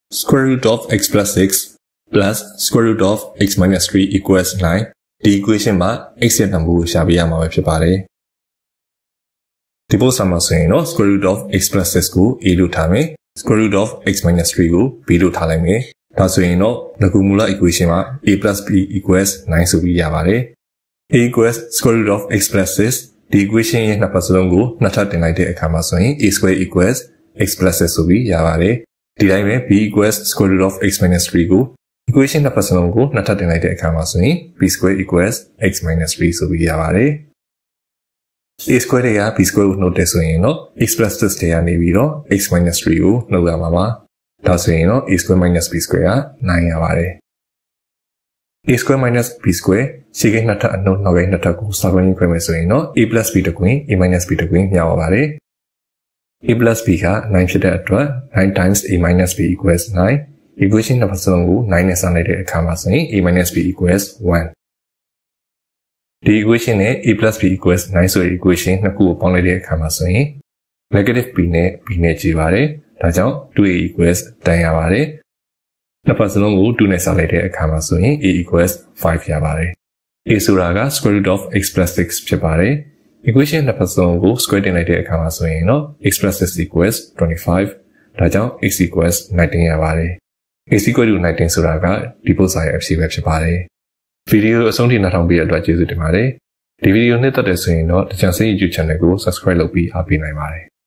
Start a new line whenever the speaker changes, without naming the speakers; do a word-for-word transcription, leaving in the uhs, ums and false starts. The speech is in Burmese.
square root of x plus six plus square root of x minus three equals nine ဒီ equation မှာ x ရဲ့တန်ဖိုးကိုရှာပြရမှာပဲဖြစ်ပါတယ်ဒီပုံစံမှာဆိုရင်တော့ square root of x plus six ကို a လို့ထားမယ် square root of x minus threeကို b လို့ထားလိုက်မယ်ဒါဆိုရင်တော့ငကူမူလ equation မှာ a plus b equals nine ဆိုပြီးရပါတယ် a equals square root of x plus six ဒီ equation ရဲ့နှစ်ဖက်စလုံးကိုနှစ်ထပ်တင်လိုက်တဲ့အခါမှာဆိုရင် a square equals x plus six ဆိုပြီးရပါတယ်ဒီတိုင်းပဲ b equals square root of x minus threeကို equation နှစ်ဖက်စလုံးကိုနှစ်ထပ်တင်လိုက်တဲ့အခါမှာဆိုရင် b square equals x minus three ဆိုပြီးရပါတယ် a square တွေက b square ကိုနှုတ်တယ်ဆိုရင်တော့ x plus six တွေကနေပြီးတော့ x minus three ကိုနှုတ်ရမှာပါဒါဆိုရင်တော့ a square minus b square ကnineရပါတယ် a square minus b square ရှေ့ကိန်းနှစ်ထပ်အနှုတ်နောက်ကိန်းနှစ်ထပ်ကိုစာခွင်းခွဲမယ်ဆိုရင်တော့ a plus b တကွင်း a minus b တကွင်းမျှပါပါတယ် a plus b ကnineဖြစ်တဲ့အတွက်nine times a minus b equals nine equation နှစ်ဖက်စလုံးကိုnineနဲ့စလိုက်တဲ့အခါမှာဆိုရင် a minus b equals one ဒီ equation နဲ့ a plus b equals nine ဆိုတဲ့ equation နှစ်ခုကိုပေါင်းလိုက်တဲ့အခါမှာဆိုရင် negative b နဲ့ b နဲ့ကြည့်ပါတယ်ဒါကြောင့် two a equals ten ရပါတယ်နှစ်ဖက်စလုံးကိုtwoနဲ့စလိုက်တဲ့အခါမှာဆိုရင် a equals five ရပါတယ် a ဆိုတာက square root of x plus six ဖြစ်ပါတယ် equation နှစ်ဖက်စလုံးကို square တင်လိုက်တဲ့အခါမှာဆိုရင်တော့ x plus six equals twenty-five ဒါကြောင့် x equals nineteen ရပါတယ် x equal to nineteen ဆိုတာကဒီပုဒ်စာရဲ့အဖြေပဲဖြစ်ပါတယ်ဗီဒီယိုအဆုံးထိနားထောင်ပေးတဲ့အတွက်ကျေးဇူးတင်ပါတယ်ဒီဗီဒီယိုနှစ်သက်တဲ့ဆိုရင်တော့တချန်စင် YouTube channel ကို subscribe လုပ်ပြီးအားပေးနိုင်ပါတယ်